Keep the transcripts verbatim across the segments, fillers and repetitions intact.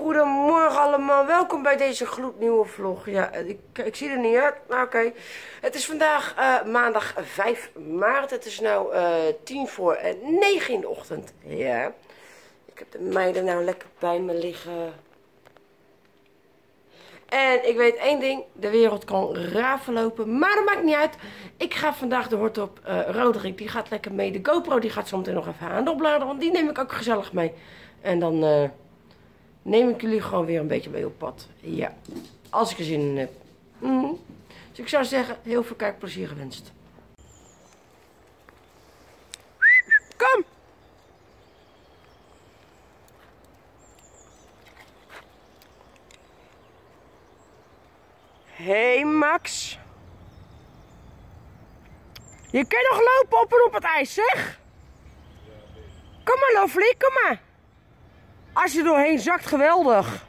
Goedemorgen allemaal, welkom bij deze gloednieuwe vlog. Ja, ik, ik zie er niet uit, maar oké. Okay. Het is vandaag uh, maandag vijf maart, het is nu uh, tien voor negen in de ochtend. Ja, ik heb de meiden nou lekker bij me liggen. En ik weet één ding, de wereld kan raar verlopen, maar dat maakt niet uit. Ik ga vandaag de hort op, uh, Roderick, die gaat lekker mee. De GoPro die gaat zo meteen nog even aan de opladen, want die neem ik ook gezellig mee. En dan uh, neem ik jullie gewoon weer een beetje mee op pad. Ja, als ik er zin in heb. Mm. Dus ik zou zeggen, heel veel kijkplezier gewenst. Kom! Hey Max. Je kunt nog lopen op en op het ijs, zeg. Kom maar, lovely, kom maar. Als je er doorheen zakt, geweldig.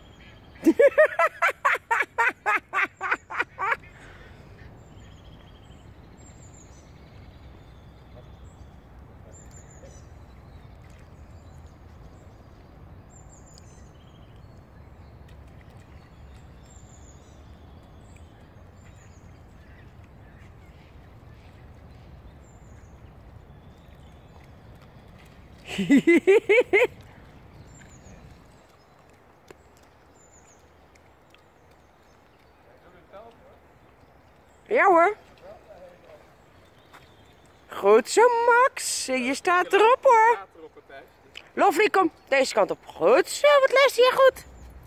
Ja hoor. Goed zo Max, je staat erop hoor. Lovely, kom deze kant op. Goed zo, wat luister je goed.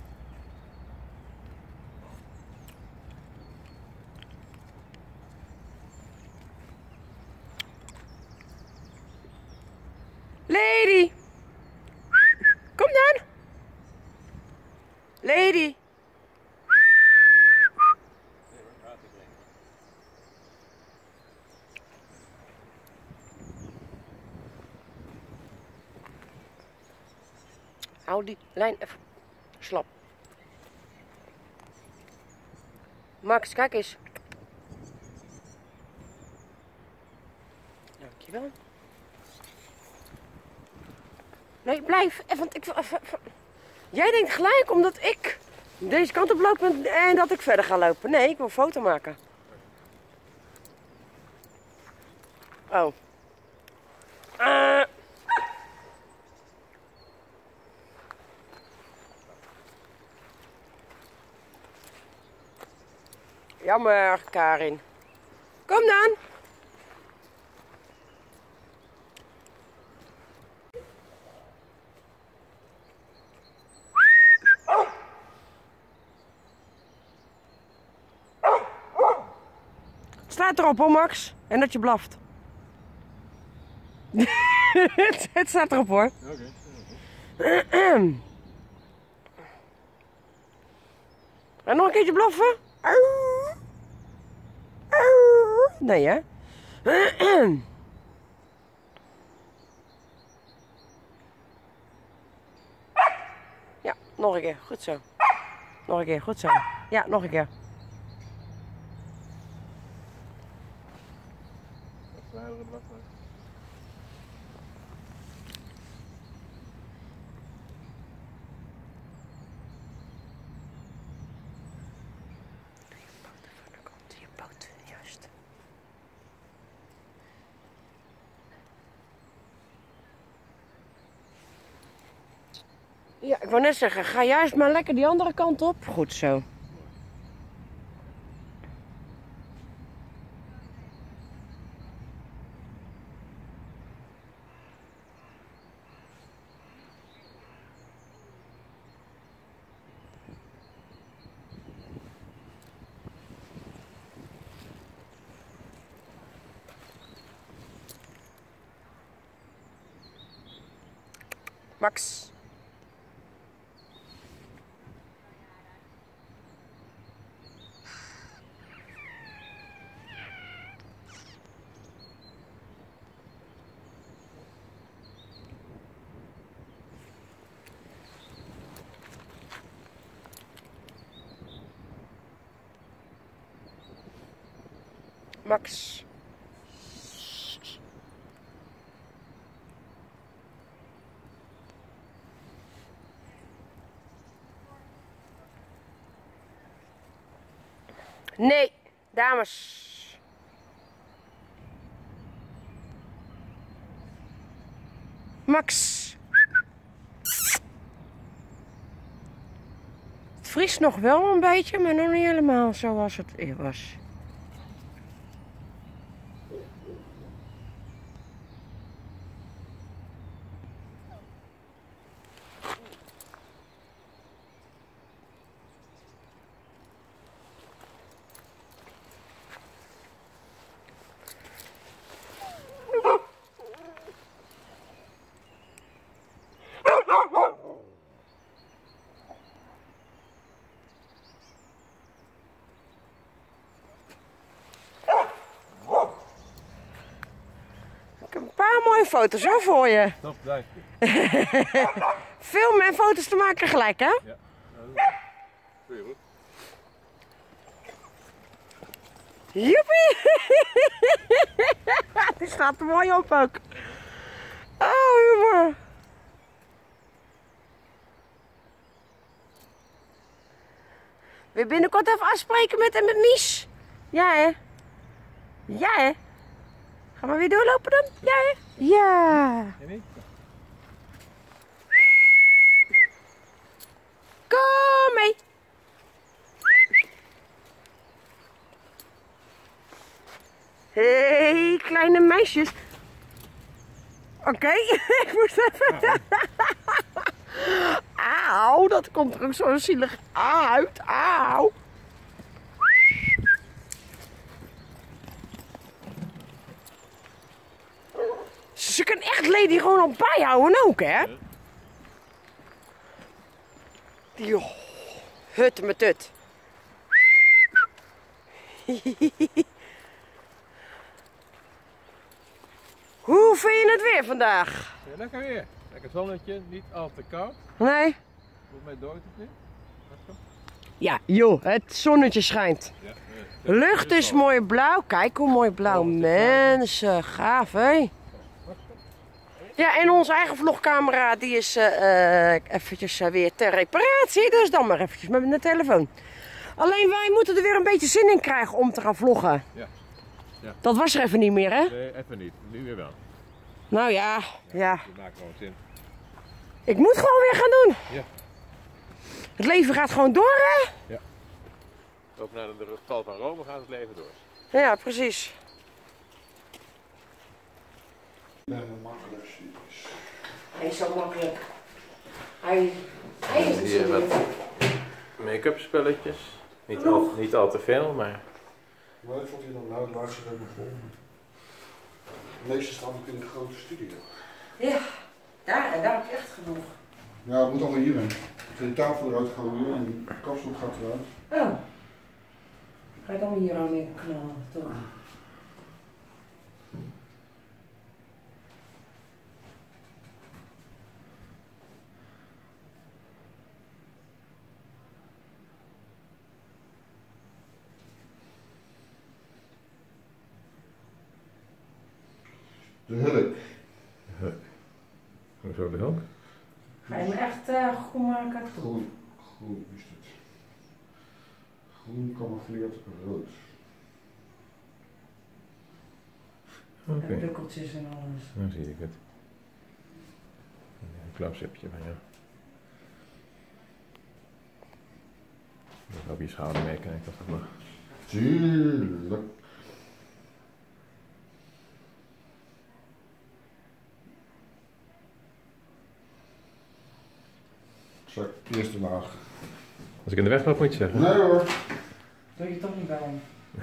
Lady. Kom dan. Lady. Hou die lijn even slap. Max, kijk eens. Dankjewel. Nee, blijf. Even, ik, even, even. Jij denkt gelijk omdat ik deze kant op loop en dat ik verder ga lopen. Nee, ik wil een foto maken. Oh. Uh. Jammer, Karin. Kom dan. Staat erop hoor, Max. En dat je blaft. het, het staat erop hoor. Oké. Okay. En nog een keertje blaffen? Nee hè? Ja, nog een keer. Goed zo. Nog een keer. Goed zo. Ja, nog een keer. Ja, ik wou net zeggen, ga juist maar lekker die andere kant op. Goed zo. Max. Max. Nee, dames. Max. Het vriest nog wel een beetje, maar nog niet helemaal zoals het was. Een paar mooie foto's hoor voor je. Top, dank Filmen en foto's te maken gelijk, hè? Ja. Goeie goed. Joepie! Die staat er mooi op ook. Oh, jongen. Wil je binnenkort even afspreken met, met Mies? Ja, hè? Ja, hè? Gaan we weer doorlopen dan? Ja, hè? Ja. Kom mee. Hé, hey, kleine meisjes. Oké, okay. Ik moest even... Auw, dat komt er ook zo zielig uit. Auw. Ze kan echt Lady gewoon op bijhouden ook, hè? Die hut met hut. Hoe vind je het weer vandaag? Ja, lekker weer. Lekker zonnetje, niet al te koud. Nee. Volgens mij dooit het nu. Ja, joh, het zonnetje schijnt. Ja, de lucht is mooi blauw. Kijk hoe mooi blauw. Mensen, gaaf hé. Ja, en onze eigen vlogcamera die is uh, eventjes uh, weer ter reparatie. Dus dan maar eventjes met mijn telefoon. Alleen wij moeten er weer een beetje zin in krijgen om te gaan vloggen. Ja. Ja. Dat was er even niet meer, hè? Nee, even niet. Nu weer wel. Nou ja, ja. Dat maakt gewoon zin. Ik moet gewoon weer gaan doen. Ja. Het leven gaat gewoon door, hè? Ja. Ook naar de val van Rome gaat het leven door. Ja, precies. Hij is zo makkelijk. Hij, hij is Hier wat make-up spelletjes. Niet al, niet al te veel, maar... Maar ik vond hij dan nou het laatste ook nog vol. De meeste staan ook in de grote studio. Ja, daar, en daar heb ik echt genoeg. Ja, het moet allemaal hierin. Ik ga die tafel eruit gooien en de kapstok gaat eruit. Oh. Ga je dan hier aan in knallen, toch? De hulk. Hoezo de hulk? Ga je me echt uh, groen maken? Groen. Groen is het. Groen camoufleerd rood. Oké. Okay. Bukkeltjes en alles. Dan zie ik het. Een close-upje van jou. Op je schouder meekijken of dat mag. Tuurlijk. Zak, eerste laag. Als ik in de weg loop moet je zeggen. Nee hoor. Doe je toch niet bij hem?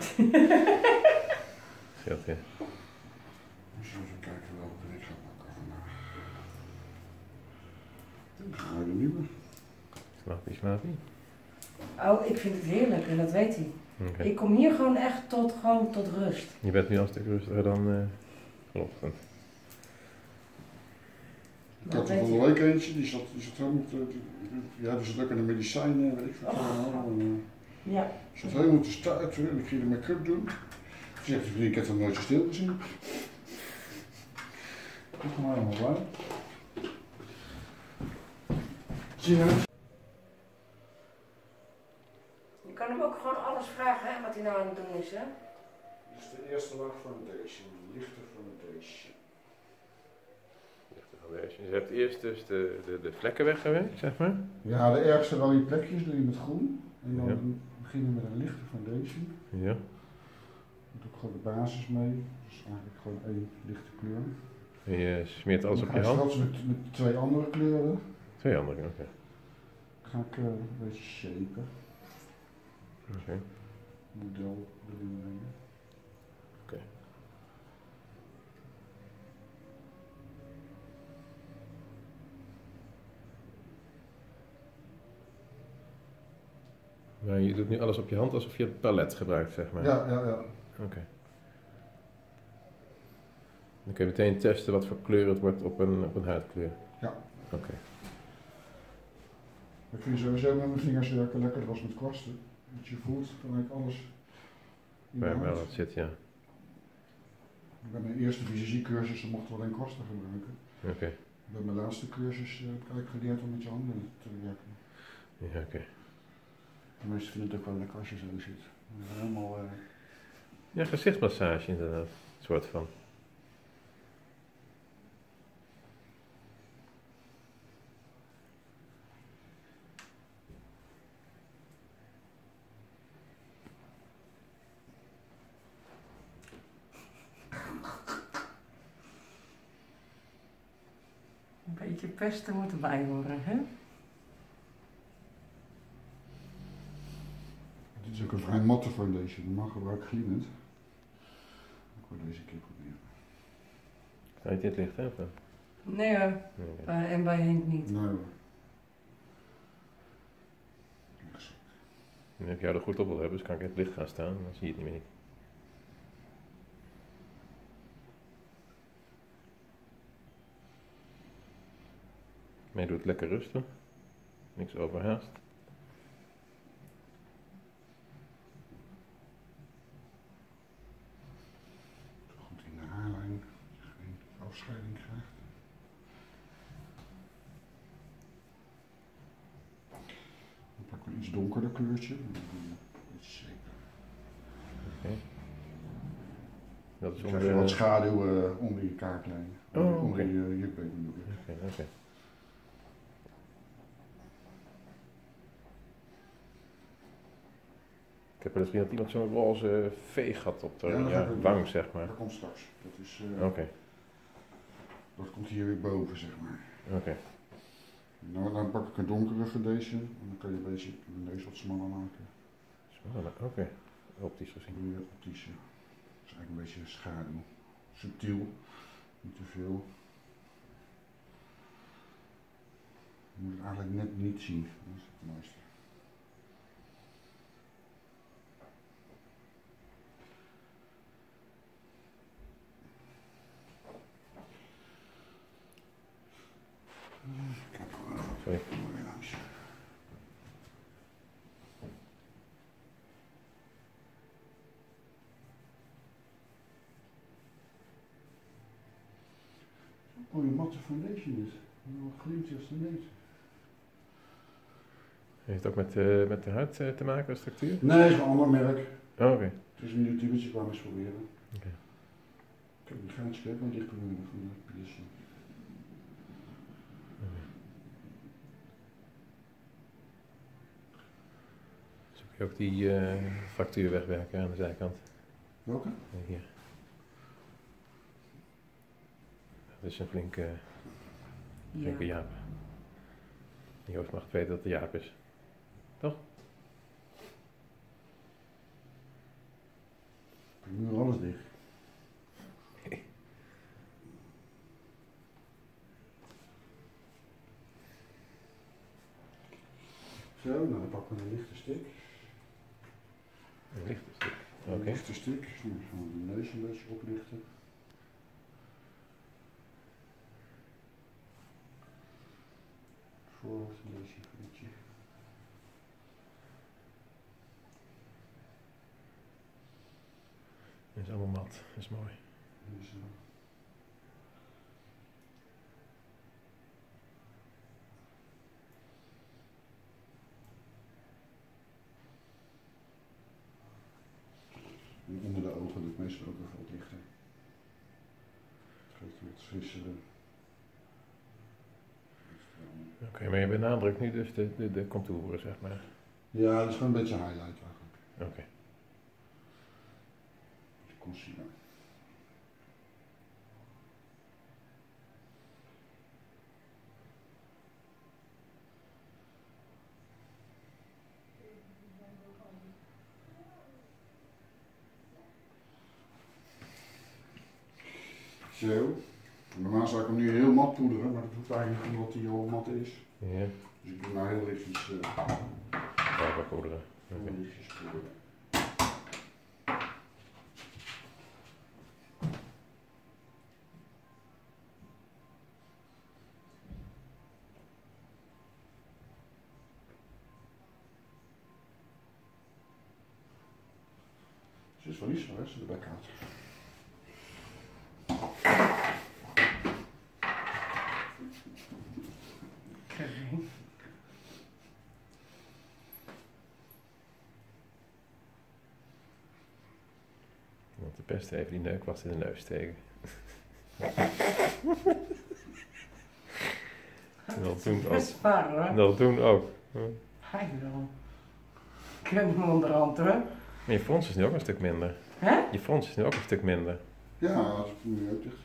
Scheelt je. Misschien even kijken welke ik ga pakken vandaag. Ik ga de nieuwe. Slaapie, slaapie. Oh, ik vind het heerlijk en dat weet hij. Okay. Ik kom hier gewoon echt tot, gewoon tot rust. Je bent nu al een stuk rustiger dan uh, vanochtend. Ik had er van de week eentje, die zat, die zat helemaal te, die, die hebben ze ook aan de medicijnen, weet ik veel. Oh. Ja. Ze zat helemaal te stuiten en ik ging de make-up doen. Ze zegt, ik heb hem nooit zo stil gezien. Ik kom helemaal blij. Zie je? Je kan hem ook gewoon alles alles vragen hè, wat hij nou aan het doen is. Hè? Dit is de eerste laag foundation, lichte foundation. Lichte foundation. Je hebt eerst dus de, de, de vlekken weggewerkt, zeg maar. Ja, de ergste rode plekjes doe je met groen. En dan Ja. beginnen we met een lichte foundation. Ja. Daar doe ik gewoon de basis mee. Dus eigenlijk gewoon één lichte kleur. En je smeert alles Dan op ga je ik hand. straks met, met twee andere kleuren. Twee andere, oké. Okay. Ga ik uh, een beetje shapen. Oké. Okay. Model erin brengen. Oké. Okay. Maar je doet nu alles op je hand alsof je het palet gebruikt, zeg maar. Ja, ja, ja. Oké. Okay. Dan kun je meteen testen wat voor kleur het wordt op een, op een huidkleur. Ja. Oké. Okay. Ik vind sowieso met mijn vingers werken lekkerder als met kwasten. Want je voelt gelijk alles. Waar wel dat zit, ja. Bij mijn eerste fysiciecursus mochten we alleen kwasten gebruiken. Oké. Okay. Bij mijn laatste cursus uh, heb ik eigenlijk geleerd om met je handen te werken. Ja, oké. Okay. De meesten vinden het ook wel lekker als je zo zit. Helemaal... Uh... Ja, gezichtsmassage inderdaad. Een soort van. Een beetje pesten moet erbij horen, hè? Dit is ook een vrij matte foundation, normaal gebruik ik glimmend. Ik wil deze keer proberen. Sta je dit licht, hè? Of? Nee hoor, Nee, okay. bij, en bij Henk niet. Nee hoor. En als ik jou er goed op wil hebben, dus kan ik in het licht gaan staan, dan zie je het niet meer. Maar je doet het lekker rustig. Niks overhaast. Goed in de haarlijn, geen afscheiding krijgt. Dan pak ik een iets donkerder kleurtje. Iets zeker. Oké. Okay. Dat is Dan onder krijg je de... wat schaduw uh, onder je kaaklijn. Oh, onder okay. je uh, jukbeen bedoel ik. Oké, okay, oké. Okay. Ik heb wel eens gezien dat iemand zo'n roze veeg had op de ja, ja, wang, zeg maar. Dat komt straks. Dat is... Uh, Oké. Okay. Dat komt hier weer boven, zeg maar. Oké. Okay. Nou, dan pak ik een donkere foundation en dan kan je een beetje de neus wat smaller maken. Smaller, oké. Okay. Optisch gezien. Ja, optisch, ja. Dat is eigenlijk een beetje schaduw. Subtiel, niet te veel. Je moet het eigenlijk net niet zien, dat is het mooiste. Kijk, sorry. Oh, je matte foundation is. Wat glimt als de neus. Heeft het ook met, uh, met de huid uh, te maken, de structuur? Nee, het is een ander merk. Oh, oké. Okay. Het is een nieuw tubetje, ik wou eens proberen. Oké. Okay. Ik heb die gaatje, kijk, want dicht proberen van de piercing. Okay. Zoek je ook die uh, fractuur wegwerken aan de zijkant? Welke? Nee, hier. Dat is een flinke, flinke ja. Jaap. Joost mag het weten dat het Jaap is. Toch? Nu alles dicht. Zo, nou dan pakken we een lichte stick. Een lichte stick. Oké. Okay. Een lichte stick. Dan gaan we de neus een beetje oplichten. Voorhoofd een beetje, een beetje. Dat is allemaal mat, dat is mooi. Dus, uh, ochtend doe ik meestal ook even wat lichter. Het geeft weer het frissere. Oké, okay, maar je benadrukt nu dus de, de, de contouren, zeg maar. Ja, dat is gewoon een beetje highlight eigenlijk. Oké. Okay. De concealer. Zo. Normaal zou ik hem nu heel mat poederen, maar dat doet eigenlijk omdat hij al mat is. Ja. Dus ik doe nou heel lichtjes uh, ja, poederen. Heel Okay. lichtjes poederen. Ze is wel niet zo, hè, ze de bek uit. Want de pest even die neukwas in de neus steken. Dat doen ook. Best waar hoor. Dat doen ook. Hij wel. Ik heb hem onderhand hoor. Maar je frons is nu ook een stuk minder. Hè? Je frons is nu ook een stuk minder. Ja, als ik hem nu uitdicht.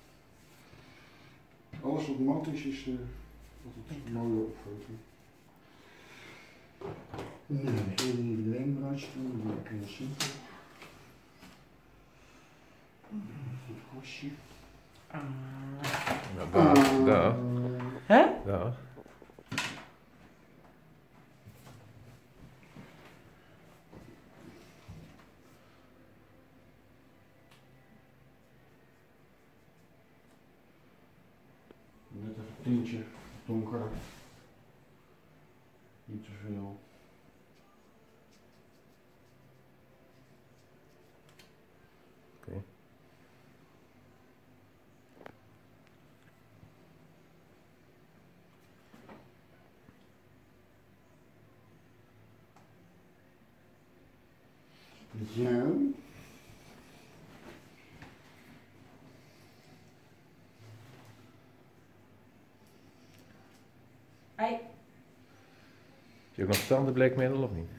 Alles wat mat is, is uh, altijd mooi op foto. Nee, geen lijnbruisje doen, dan lekker heel simpel. Goed kostje. Uh. Nou, daar, daar. Hè? Daar. Net even een tintje donkerder. Niet te veel. Oké. Okay. Zo. Hey. Heb je ook nog tandenbleekmiddel of niet?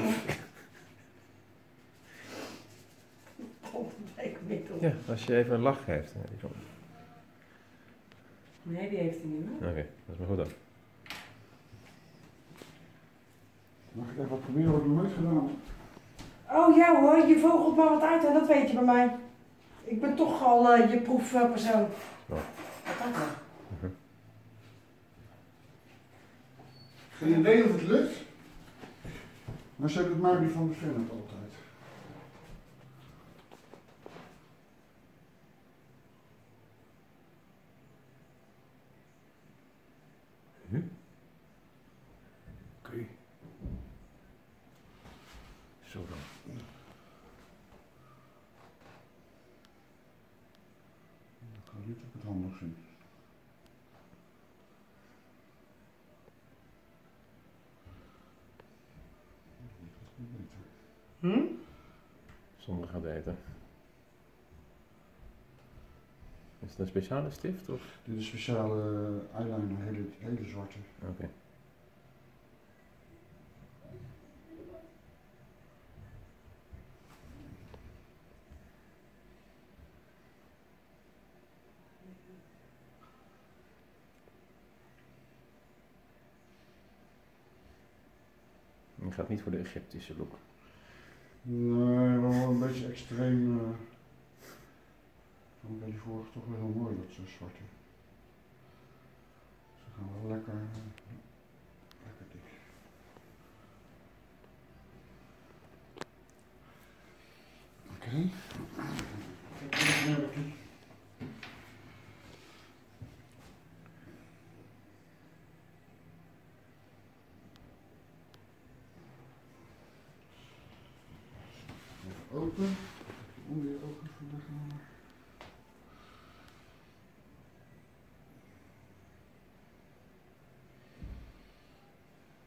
Tandenbleekmiddel. Ja, als je even een lach geeft. Nee, die heeft hij niet meer. Oké, okay, dat is maar goed dan. Mag ik even wat proberen wat ik nog nooit gedaan heb? Oh ja hoor, je vogelt maar wat uit en dat weet je bij mij. Ik ben toch al uh, je proefpersoon. Oh. Wat dat nou? Uh-huh. Geen idee of het lukt. Maar ze hebben het maar die van de Fennet altijd. Hm? Oké. Okay. Zo dan. Ik kan niet op het handig zien. Hm? Zonder gaat eten. Is het een speciale stift of? Dit is een speciale eyeliner, hele, hele zwarte. Oké. Okay. Je gaat niet voor de Egyptische look. Nee, maar wel een beetje extreem. Uh, een beetje vorig toch wel heel mooi dat zo zwarte. Ze gaan wel lekker, uh, lekker dik. Oké. Okay. Open, onder je ogen verleggen.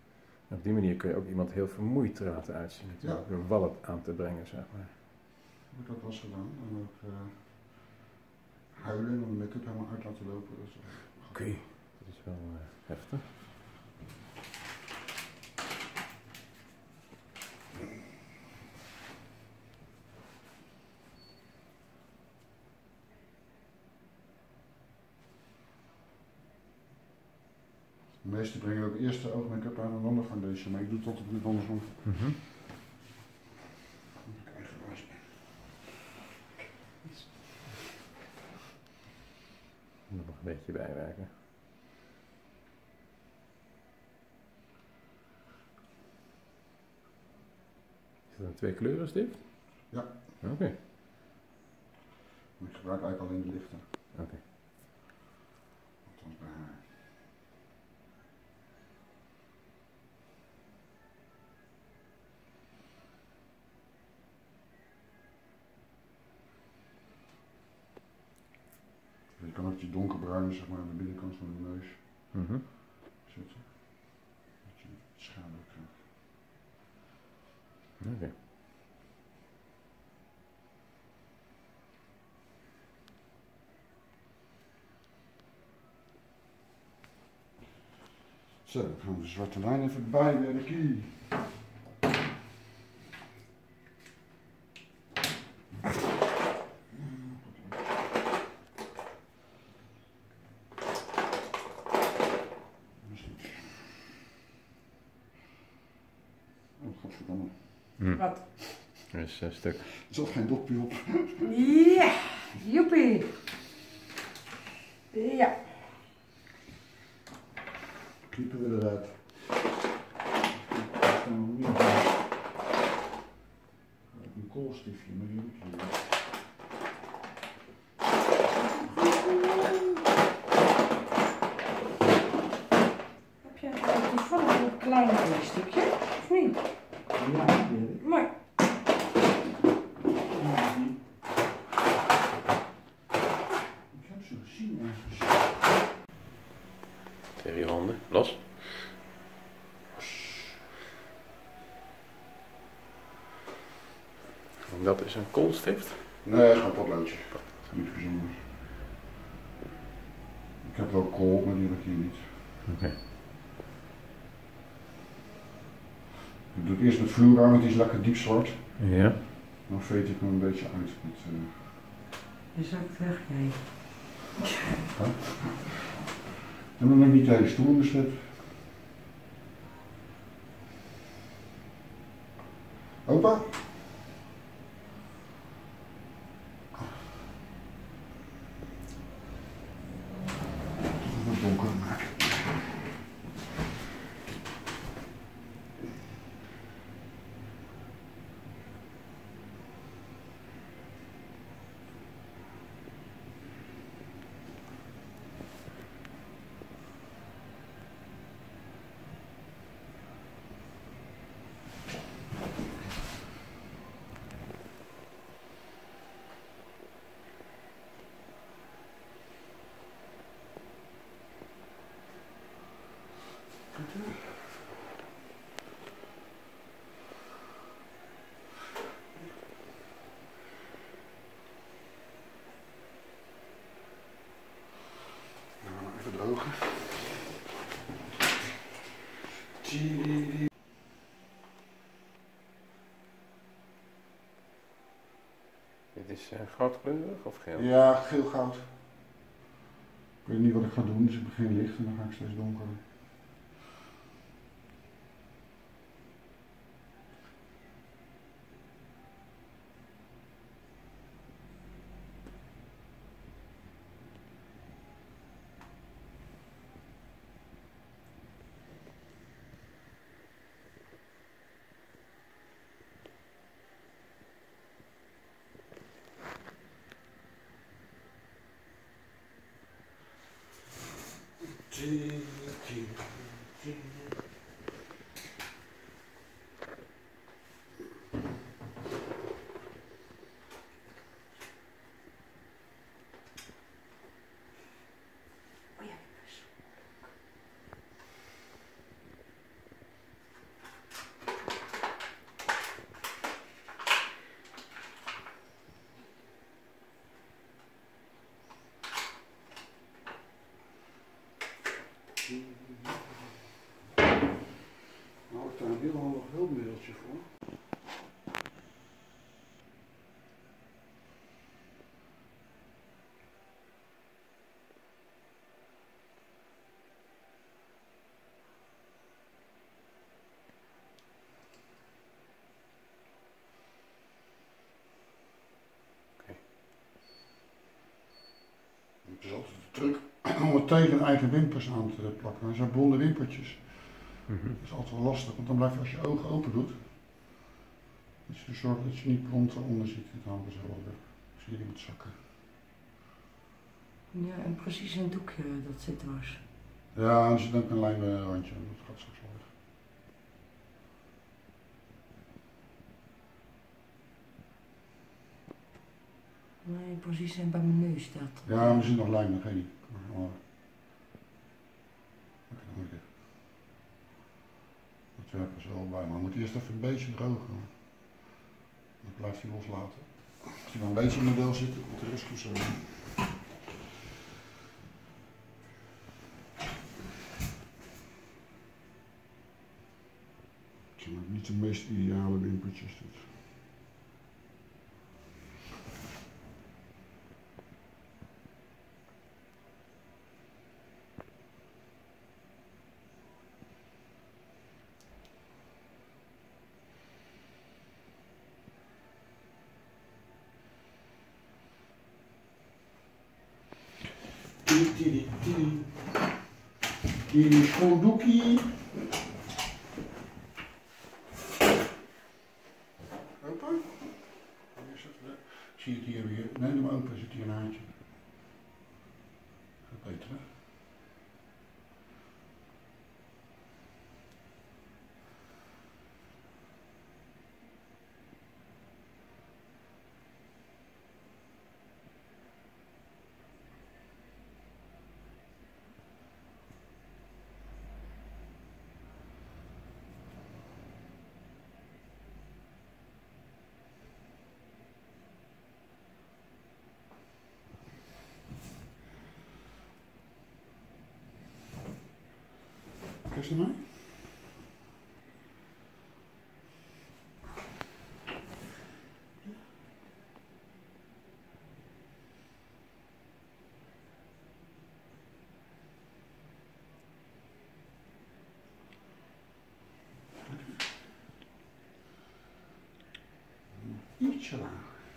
Op die manier kun je ook iemand heel vermoeid laten uitzien, natuurlijk, ja. Door wallen aan te brengen, zeg maar. heb ik dat wel eens gedaan. En ook uh, huilen en de make-up helemaal uit laten lopen. Dus, uh, Oké, okay. Dat is wel uh, heftig. De meesten brengen ook eerst de oogmake-up aan en dan de foundation, maar ik doe het altijd niet andersom. Mm-hmm. Nog een beetje bijwerken. Is dat een twee kleuren stift? Ja. Oké. Okay. Ik gebruik eigenlijk alleen de lichte. Oké. Okay. Althans bij haar. Je kan ook die donkerbruine, zeg maar, aan de binnenkant van de neus mm-hmm. zetten. Dat je schaduw krijgt. Oké. Okay. Zo, dan gaan we de zwarte lijn even bijwerken. Mm. Wat? Er is een stuk. Er zat geen dopje op. Ja, joepie. Ja. Knippen we eruit. Een koolstiftje, maar die heb ik hier. Heb jij toevallig een klein stukje? Of niet? Ja, die heb ik. Mooi. Ik heb ze gezien ergens. Twee handen, los. En dat is een koolstift? Nee, gewoon een potloodje. Niet bijzonder. Ik heb wel kool, maar die heb ik hier niet. Oké. Okay. Ik doe het eerst met fluora, want die is lekker diep zwart. Ja. Dan veet ik hem een beetje uit met... Uh... Je zakt weg, jij. Ja. En dan heb ik niet de hele stoel gezet. Opa? Wat donker maken. Even drogen. Dit is uh, goudkleurig of geel? Ja, geel goud. Ik weet niet wat ik ga doen, dus ik begin licht en dan ga ik steeds donkerder. heel handig hulpmiddeltje voor. Het is altijd de truc om het tegen eigen wimpers aan te plakken. Dat zijn blonde wimpertjes. Mm-hmm. Dat is altijd wel lastig, want dan blijf je als je ogen open doet. Dat je zorgt dat je niet blond eronder ziet. Het hangt er zo weer. Zie je die moet zakken. Ja, en precies een doekje dat zit dwars. Ja, en er zit ook een lijnrandje aan. Dat gaat straks wel weg. Nee, precies bij mijn neus staat. Ja, maar er zit nog lijnen, geen niet. Maar, dat werkt er wel bij, maar we moeten eerst even een beetje drogen. Dan blijft hij loslaten. Als hij maar een beetje in het model zit, komt de rest goed zo. Het zijn ook niet de meest ideale wimpertjes dit. Tiri, tiri, tiri. Tiri, schoondoekie. Open? Zie je het hier weer? Nee, doe maar open, zit hier een haartje. Gaat beter, hè? Kijk eens naar mij. Ietsje lager.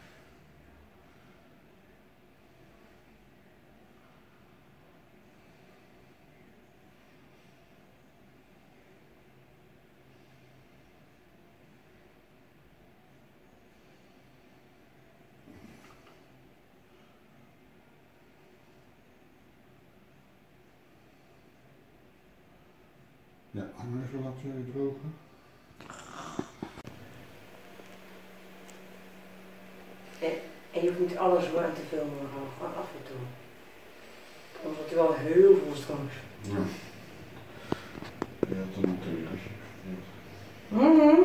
Ja, gaan we even laten drogen. En, en je hoeft niet alles zo aan te filmen, gewoon, gewoon af en toe. Anders wordt er wel heel veel straks. Ja. Ja, dan moet je als je. Mhm.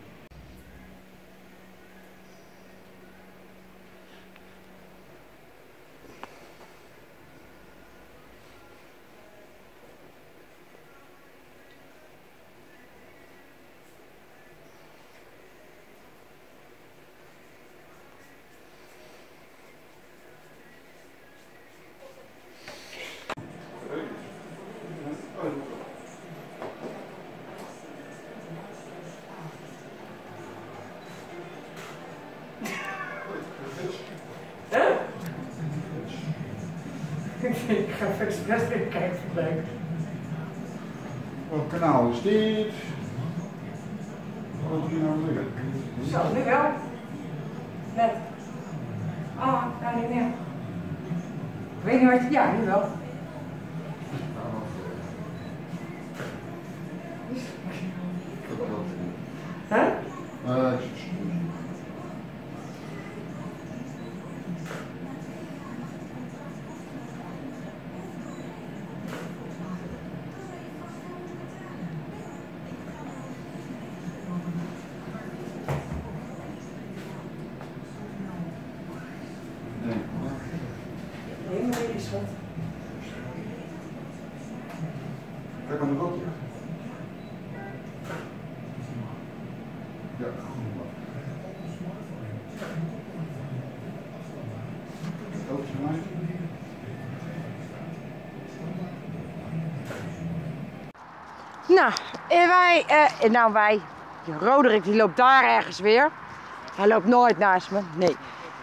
Ik ga expres even kijken vandaag. Welk kanaal is dit? Wat is hier nou liggen? Zo, nu wel. Net. Ah, nou niet meer. Ik weet niet wat. Ja, nu wel. Huh? Uh, Nee, maar dit is wat. Kijk maar naar wat. Ja. Ook voor mij. Nou, en wij, eh, nou wij, Roderick die loopt daar ergens weer. Hij loopt nooit naast me, nee.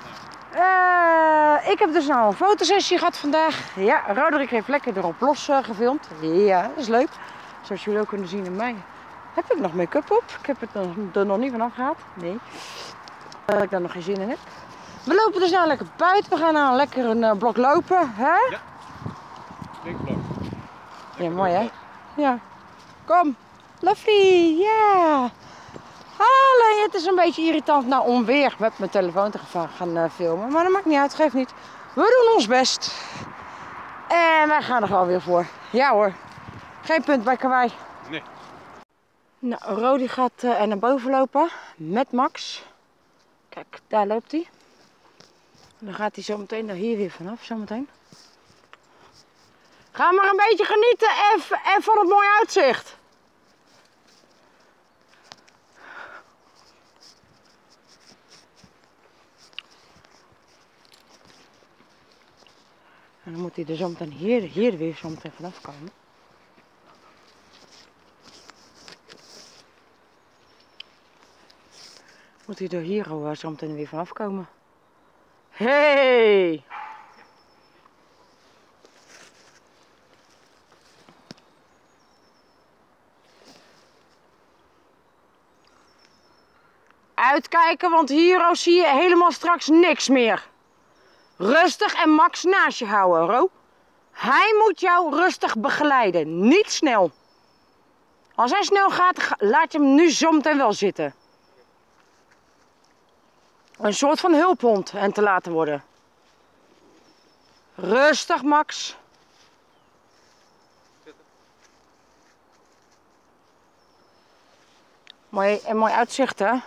Uh, ik heb dus nou een fotosessie gehad vandaag. Ja, Roderick heeft lekker erop los uh, gefilmd. Ja, dat is leuk. Zoals jullie ook kunnen zien in mij heb ik nog make-up op. Ik heb het er, er nog niet vanaf gehad. Nee, dat ik daar nog geen zin in heb. We lopen dus nou lekker buiten. We gaan nou lekker een uh, blok lopen. Hè? Ja, linkblok. Ja, mooi hè? Ja. Kom, lovely, ja. Yeah. Alleen het is een beetje irritant nou om weer met mijn telefoon te gaan uh, filmen. Maar dat maakt niet uit, geeft niet. We doen ons best. En wij gaan er gewoon weer voor. Ja hoor, geen punt bij Kawaii. Nee. Nou, Rodi gaat uh, er naar boven lopen met Max. Kijk, daar loopt hij. Dan gaat hij zo meteen daar hier weer vanaf, zo meteen. Ga maar een beetje genieten en, en van het mooie uitzicht. En dan moet hij er zo meteen hier, hier weer zo meteen vanaf komen. Moet hij er hier zo meteen weer vanaf komen. Hey! Uitkijken, want hier zie je helemaal straks niks meer. Rustig en Max naast je houden, Ro. Hij moet jou rustig begeleiden, niet snel. Als hij snel gaat, laat je hem nu zometeen wel zitten. Een soort van hulphond en te laten worden. Rustig, Max. Mooi, en mooi uitzicht, hè?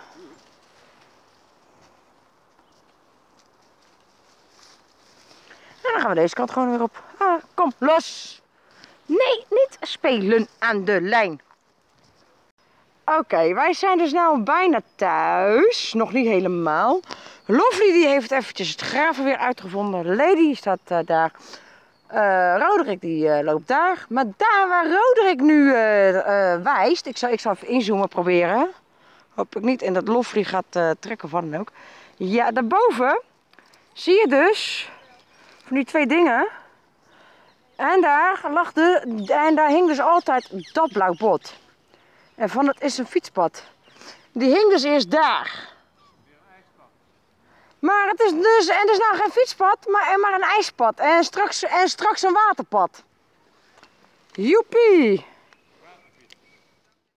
En dan gaan we deze kant gewoon weer op. Ah, kom, los. Nee, niet spelen aan de lijn. Oké, okay, wij zijn dus nou bijna thuis. Nog niet helemaal. Lovely die heeft eventjes het graven weer uitgevonden. Lady staat uh, daar. Uh, Roderick die uh, loopt daar. Maar daar waar Roderick nu uh, uh, wijst. Ik zal, ik zal even inzoomen proberen. Hoop ik niet. En dat Lovely gaat uh, trekken van dan ook. Ja, daarboven zie je dus van die twee dingen. En daar lag de, en daar hing dus altijd dat blauw bot. En van het is een fietspad. Die hing dus eerst daar. Maar het is dus, en het is nou geen fietspad, maar, maar een ijspad. En straks, en straks een waterpad. Joepie!